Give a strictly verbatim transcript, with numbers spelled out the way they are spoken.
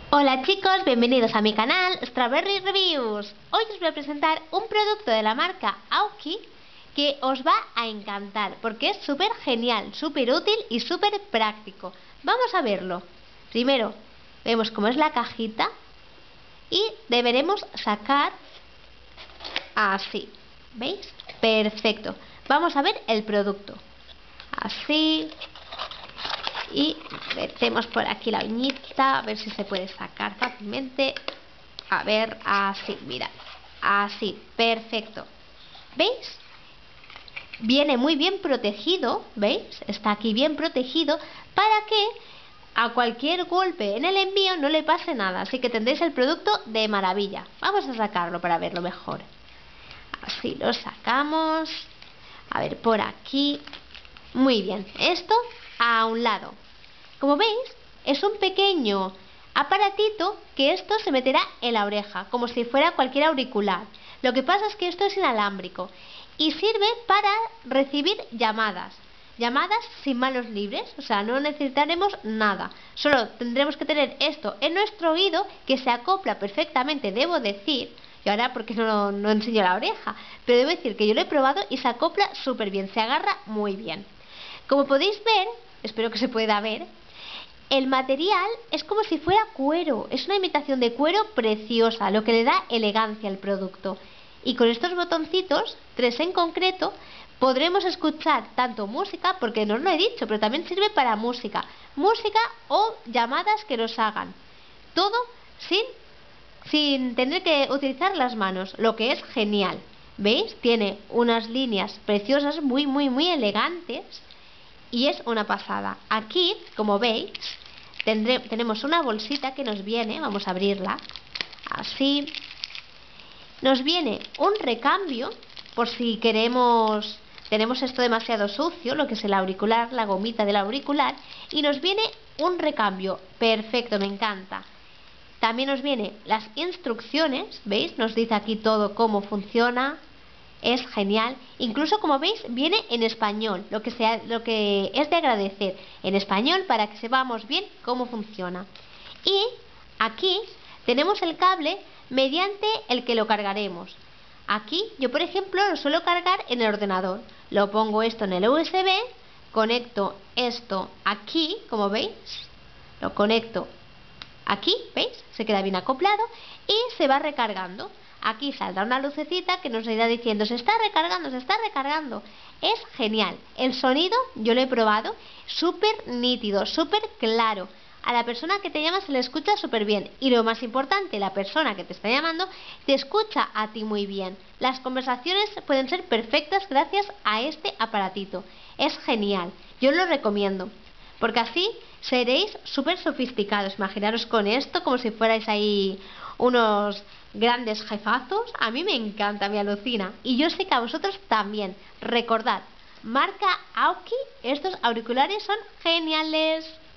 Hola chicos, bienvenidos a mi canal Strawberry Reviews. Hoy os voy a presentar un producto de la marca Aoki que os va a encantar porque es súper genial, súper útil y súper práctico. Vamos a verlo. Primero vemos cómo es la cajita y deberemos sacar así. ¿Veis? Perfecto. Vamos a ver el producto. Así. Y metemos por aquí la uñita, a ver si se puede sacar fácilmente. A ver, así, mira. Así, perfecto. ¿Veis? Viene muy bien protegido, ¿veis? Está aquí bien protegido para que a cualquier golpe en el envío no le pase nada. Así que tendréis el producto de maravilla. Vamos a sacarlo para verlo mejor. Así lo sacamos. A ver, por aquí. Muy bien, esto a un lado. Como veis, es un pequeño aparatito que esto se meterá en la oreja, como si fuera cualquier auricular. Lo que pasa es que esto es inalámbrico y sirve para recibir llamadas. Llamadas sin manos libres, o sea, no necesitaremos nada. Solo tendremos que tener esto en nuestro oído, que se acopla perfectamente, debo decir. Y ahora porque no, no enseño la oreja, pero debo decir que yo lo he probado y se acopla súper bien, se agarra muy bien. Como podéis ver, espero que se pueda ver, el material es como si fuera cuero, es una imitación de cuero preciosa, lo que le da elegancia al producto. Y con estos botoncitos, tres en concreto, podremos escuchar tanto música, porque no os lo he dicho, pero también sirve para música, música o llamadas que nos hagan. Todo sin, sin tener que utilizar las manos, lo que es genial. ¿Veis? Tiene unas líneas preciosas, muy, muy, muy elegantes. Y es una pasada. Aquí, como veis, tendré, tenemos una bolsita que nos viene. Vamos a abrirla. Así. Nos viene un recambio por si queremos, tenemos esto demasiado sucio, lo que es el auricular, la gomita del auricular. Y nos viene un recambio. Perfecto, me encanta. También nos vienen las instrucciones. ¿Veis? Nos dice aquí todo cómo funciona. Es genial, incluso como veis viene en español, lo que, sea, lo que es de agradecer, en español para que sepamos bien cómo funciona. Y aquí tenemos el cable mediante el que lo cargaremos. Aquí yo por ejemplo lo suelo cargar en el ordenador, lo pongo esto en el U S B, conecto esto aquí, como veis, lo conecto aquí, ¿veis? Se queda bien acoplado y se va recargando. Aquí saldrá una lucecita que nos irá diciendo se está recargando, se está recargando. Es genial. El sonido, yo lo he probado, súper nítido, súper claro. A la persona que te llama se le escucha súper bien. Y lo más importante, la persona que te está llamando te escucha a ti muy bien. Las conversaciones pueden ser perfectas gracias a este aparatito. Es genial. Yo lo recomiendo. Porque así seréis súper sofisticados. Imaginaros con esto como si fuerais ahí unos grandes jefazos. A mí me encanta, me alucina. Y yo sé que a vosotros también. Recordad, marca Aoki, estos auriculares son geniales.